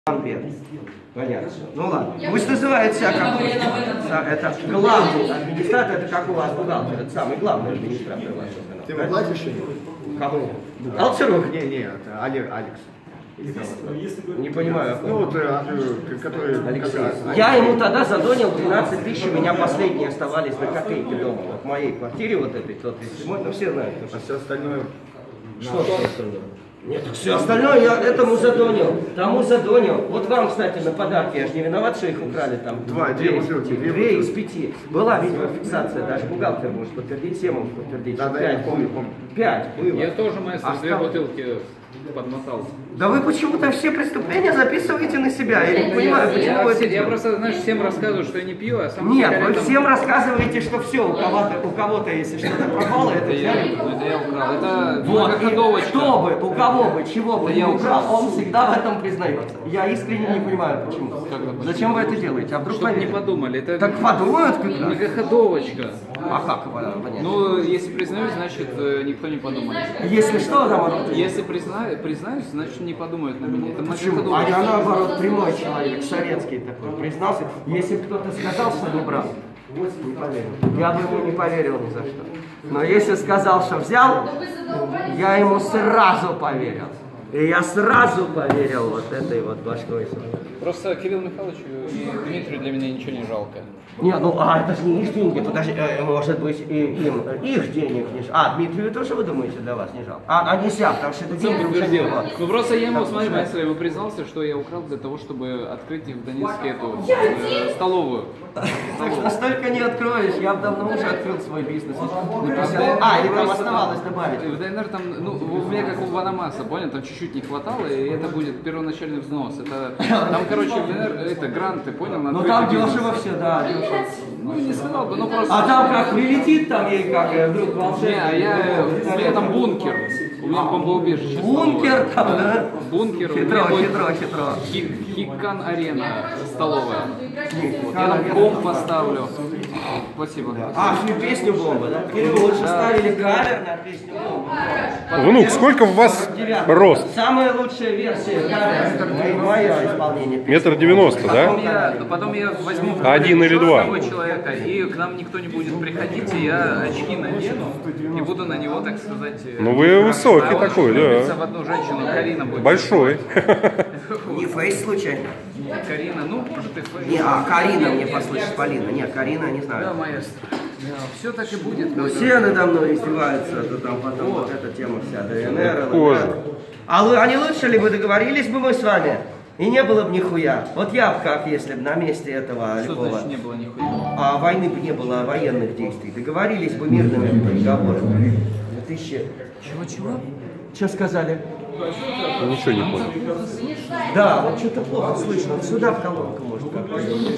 Понятно. Ну ладно. Пусть называет себя как это главный администратор, это как у вас бухгалтер, это самый главный администратор вашего канала. Ты ему платишь? Кому? Бухгалтеру? Не, это Алекс. Не понимаю. Ну вот, который Алексей. Я ему тогда задонил 12 тысяч, у меня последние оставались на копейки дома. Вот в моей квартире вот этой, тот ну все знают. А все остальное... Что все остальное? Нет, все остальное я этому задонил, тому задонил. Вот вам, кстати, на подарки, я же не виноват, что их украли там. Две бутылки. Две из 5. Была видеофиксация, даже бухгалтер может подтвердить, все могут подтвердить. Да, я помню. 5 было. Я тоже, маэстро, 2 бутылки подмотал. Да вы почему-то все преступления записываете на себя. Я не понимаю, почему вы это Я делаете. просто, знаешь, всем рассказываю, что я не пью, а сам... Нет, вы всем рассказываете, что все, у кого-то если что-то пропало, это взяли. Это я украл. Это Вот, многоходовочка. кто бы, у кого бы, чего бы Да не я украл, он всегда в этом признается. Я искренне не понимаю, почему. Зачем вы это делаете? А вдруг Чтобы не поверите? подумали. Это Так подумают как раз. многоходовочка. А как понять? Ну, если признаюсь, значит, никто не подумает. Если что, наоборот. Если признаюсь, значит, не подумают на меня. Это Почему? А многоходовочка. я наоборот прямой человек, советский такой, признался. Если бы кто-то сказал, что не брал, не поверил. Я бы ему не поверил ни за что. Но если сказал, что взял, я ему сразу поверил. И я сразу поверил вот этой вот башкой. Просто Кириллу Михайловичу и Дмитрию для меня ничего не жалко. Не, ну это же не их деньги, подожди, может быть им их денег не жалко. А, Дмитрию тоже, вы думаете, для вас не жалко? А нельзя, потому что это деньги уже не было. Ну просто я ему, смотри, маэстро, ему признался, что я украл для того, чтобы открыть в Донецке эту столовую. Так настолько не откроешь, я бы давно уже открыл свой бизнес. Или там оставалось добавить. В ДНР там, ну, у меня как у Ванамаса, понял, там чуть-чуть не хватало, и это будет первоначальный взнос. Это, там, короче, в ДНР, это гранты, понял? Ну там дешево все, да, дешево. Ну, не сказал бы, ну просто... А там как прилетит там ей как вдруг волшебно. У меня там бункер. У меня бомбоубежище. Бункер там, да? Бункер. Хитро. Хикан арена столовая. Я там комп поставлю. Спасибо. Песню «Бомба», да? Или лучше ставили кавер на песню «Бомба». Внук, сколько у вас рост? Самая лучшая версия кавера, мое исполнение песни. 1,90 м, да? Потом я возьму Один или два. человека, и к нам никто не будет приходить, и я очки надену, и буду на него, так сказать... Ну вы высокий такой, да. В одну женщину, Карина будет. Большой. Не Фейс случайно? Карина, ну, может и Фейс. Не, Карина мне послышит, Полина. Нет, Карина, не знаю. Да, маэстро. Все так и будет. Ну, все надо мной издеваются, то там потом вот эта тема вся, ДНР, Тоже. ЛНР. А не лучше ли бы договорились бы мы с вами? И не было бы нихуя. Вот я бы как, если бы на месте этого Что любого... значит не было нихуя? А войны бы не было, военных действий. Договорились бы мирными переговорами. Чего? Что сказали? Ничего не понял. Да, вот что-то плохо слышно. Вот сюда в колонку может как-то.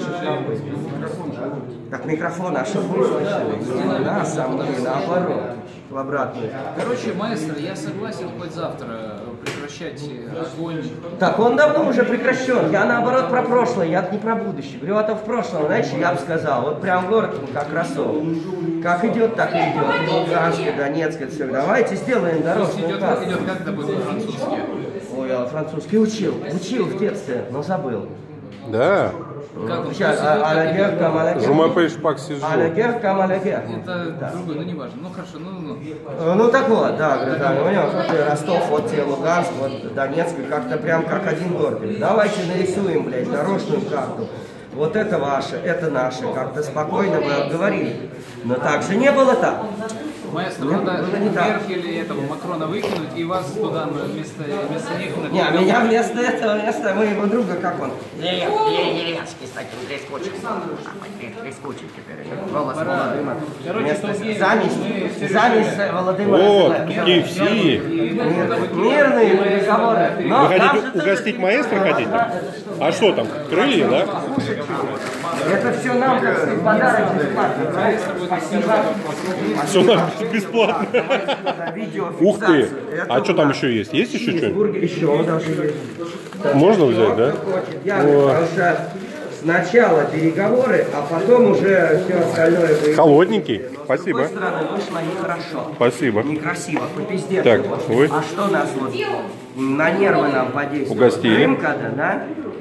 Как микрофон, а что вы слышали? Да, сам наоборот. В обратную. Короче, маэстро, я согласен хоть завтра прекращать огонь. Так, он давно уже прекращен. Я наоборот про прошлое, я не про будущее. Говорю, а то в прошлом, знаете, я бы сказал, вот прям город, как кроссовок. Как идет, так и идет. Луганск, Донецк, это все. Давайте сделаем дорожную Идет, карту. как это будет по-французски? Ой, я французский учил в детстве, но забыл. Да. Как он? Сейчас, алягер, кам алягер. Жумапеш пак сижу. Алягер, кам алягер. Это другое, ну не важно. Ну хорошо, ну. Ну так вот, да, говорю, да, у него вот Ростов, вот тебе Луганск, вот Донецк, как-то прям как один город. Говорю, давайте нарисуем, блядь, дорожную карту. Вот это ваше, это наше. Как-то спокойно мы обговорили. Но так же не было так. Маэстро, надо Меркель и этого Макрона выкинуть и вас туда вместо них... Не, меня вместо этого, вместо моего друга, как он? Деревенский с таким трескучим. Трескучий теперь. Голос Володимира. Замесь Володимира. О, KFC. Мирные переговоры. Вы хотите угостить маэстро, хотите? А что там, крылья, да? Это все нам, как сказать, подарок бесплатно. Все нам бесплатно. Ух ты! А что там еще есть? Есть еще что-нибудь? Еще даже есть. Можно взять, да? Потому что сначала переговоры, а потом уже все остальное будет. Холодненький. С Спасибо. другой стороны, вышло нехорошо. Спасибо. Некрасиво, по пизде. Так, вы? А что нас вот на нервы нам подействовало? Угостили. Крым когда, да?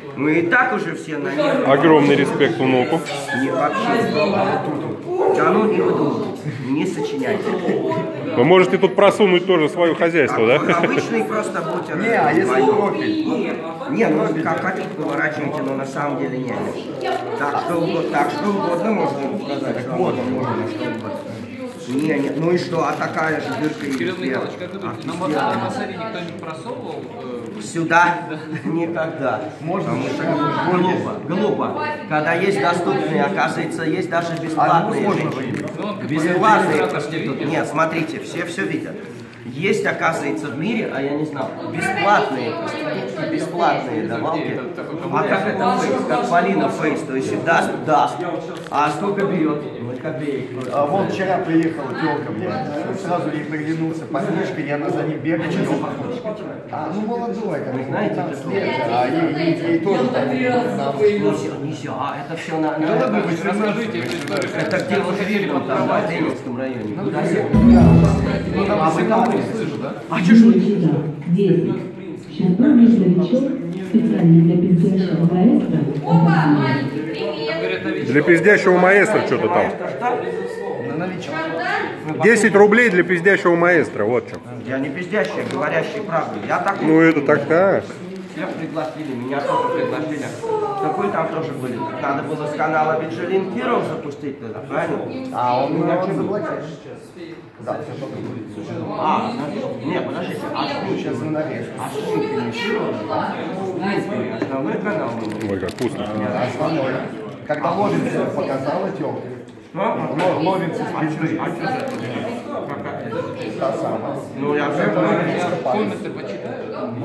Мы и так уже все на нервах. Огромный респект внуку. Не вообще. Да ну не выдумывайте, не сочиняйте. Вы можете тут просунуть тоже свое хозяйство, да? Обычный просто бутер. Не, а если профиль? Не, ну как хотите поворачивайте, но на самом деле нет. Так что угодно можно сказать. Что можно что угодно. Не, ну и что, а такая же дырка и Кирилл везде. Михайлович, как вы думаете, на Масаре кто-нибудь просовывал? Сюда никогда. Можно? Глупо. Когда есть доступные, оказывается, есть даже бесплатные женщины. Бесплатные проститутки. Нет, смотрите, все видят. Есть, оказывается, в мире, а я не знал, бесплатные проститутки, бесплатные давалки. А как это фейс? Как Полина фейс, то есть даст. А сколько берет? Ну, копеек. А вон вчера приехала тёлка, блядь. Сразу ей приглянулся парнишка, я на за ним бегал. Ну молодой, как бы, знаете, 15 лет, а ей тоже там Нельзя, это все на... Расскажите эту историю. Это где вот фильм там, в Ленинском районе. Куда все? А вы там слышу, да? А что ж вы? 10. Шампанный новичок специально для пенсионного маэстро. Говорят, на вечер. Для пиздящего маэстро что-то там. на новичок. 10 рублей для пиздящего маэстро, вот что. Я не пиздящий, а говорящий правду. Я такой. Ну это так-то. Всех пригласили, меня тоже пригласили. Такой там тоже были. Надо было с канала Беджелин Киров запустить тогда, правильно? А он меня заблокировал. Да, все что Не, подождите, а что сейчас мы нарежем. А что не финишировали? Основной канал был. Ой, как вкусно. Основной. Когда Ловинцева показала тёлку. Ловинцев с пизды. Та самая. Ну, я все Комменты почитаю.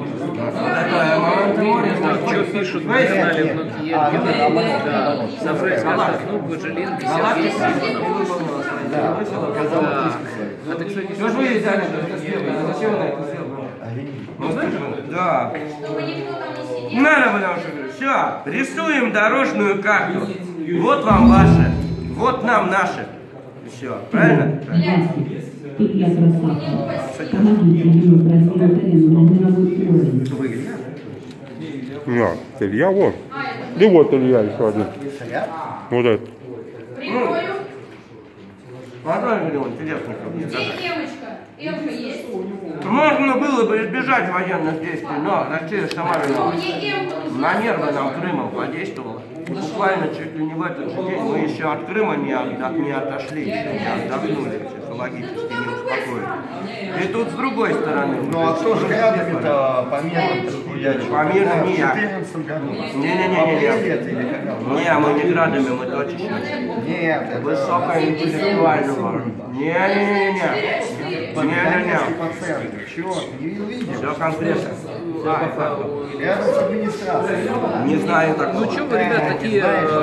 Что пишут на канале внуки Евгения? Да. Собрать ну, Баджелинки, Сергей Симонов. Да. А ты, кстати, Что ж вы взяли это сделали? Зачем вы это сделали? Да. Надо, потому что все, рисуем дорожную карту. Вот вам ваше, вот нам наше. Все, правильно? Тут я красавчик. Помогите ему продвинуть арену на мировой уровень. Вы Илья? Да, Илья, вот. И вот Илья еще один. Вот этот. Анатолий Леонидович, интересно, как мне сказать. Эмочка? Эмка есть? Можно было бы избежать военных действий, но Россия сама виновата. На нервы нам Крыма подействовала. Буквально чуть ли не в этот же день мы еще от Крыма не отошли, еще не отдохнули, психологически не успокоились. И тут с другой стороны. Ну а кто же рядами-то по миру? По миру не В я. 2014 году. Не, мы не градами, мы точечно. Нет, Высокоинтеллектуального. Не. Чего? Не увидел. Все конкретно. Все по факту. Рядом с администрацией. Не знаю такого. Ну что вы, ребят, такие...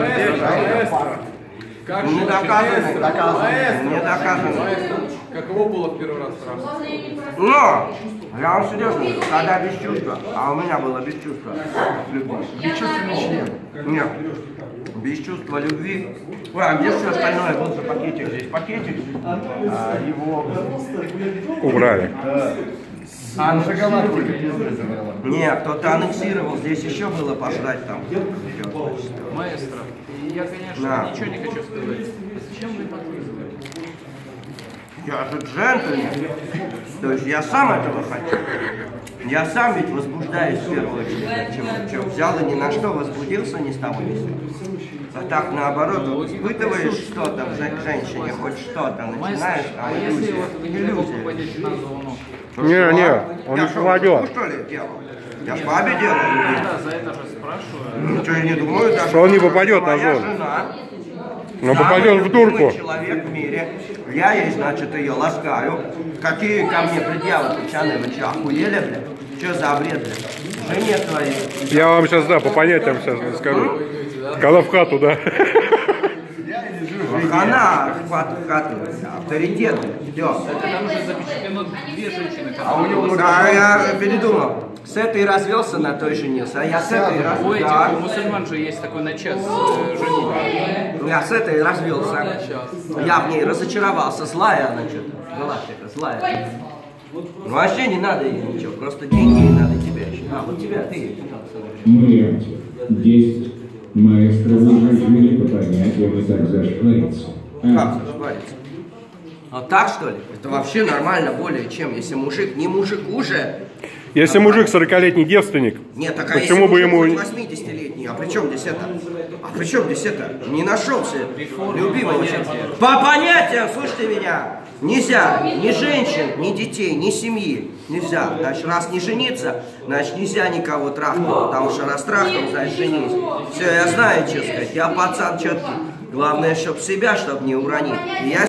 Не доказано. Не доказано. Каково было в первый раз страшно? Но, я вам серьезно, когда без чувства, а у меня было без чувства любви. Бесчувственный член. Нет, без чувства любви. Ой, а где все остальное? Был же пакетик, здесь пакетик. А его... Убрали. А шоколадку забрала. Нет, кто-то аннексировал, здесь еще было пожрать там. Маэстро, я, конечно, Да. ничего не хочу сказать. Зачем вы подписываете? Я же джентльмен. То есть я сам этого хочу. Я сам ведь возбуждаюсь в первую очередь. Чем взял и ни на что возбудился, ни с того ни с сего. А так наоборот, испытываешь что-то к женщине, хоть что-то, начинаешь, а если иллюзия. вот вы не попадете на зону, Не, он Я не что, попадет. что ли, делал? Я ж бабе делал. да, за это же спрашиваю. Ничего я не думаю, даже Что он не попадет на моя зону. жена. Но Самый попадет в дурку. любимый человек в мире. Я ей, значит, ее ласкаю. Какие ко мне предъявы, печаные, вы что, охуели, блядь? Что за бред, блядь? Жене твоей. Я вам сейчас, да, по понятиям сейчас скажу. Когда в хату, да. Она в хату, авторитет, все. Там уже запечатлено две женщины. А у него А я передумал. С этой развелся, на той женился, а я с этой У развелся. этих, у мусульман же есть такой начас женитьбы. Я с этой развелся. Я в ней разочаровался. Злая она что-то. Галактика, злая. Ну вообще не надо ей ничего, просто деньги не надо тебе еще. А, вот тебя, ты. Нет. 10. Маэстро, вы же вели по понятиям и так зашпариться. Как зашпариться? А так, что ли? Это вообще нормально более чем, если мужик не мужик уже. Если мужик 40-летний девственник, нет, так, почему бы ему... 80-летний, а при чем здесь это? А при чем здесь это? Не нашелся любимого человека. По понятиям, слушайте меня, нельзя ни женщин, ни детей, ни семьи. Нельзя. Значит, раз не жениться, значит, нельзя никого трахнуть, потому что раз трахнул, значит, женись. Все, я знаю, что сказать. Я пацан четкий. Главное, чтобы себя, чтобы не уронить. И я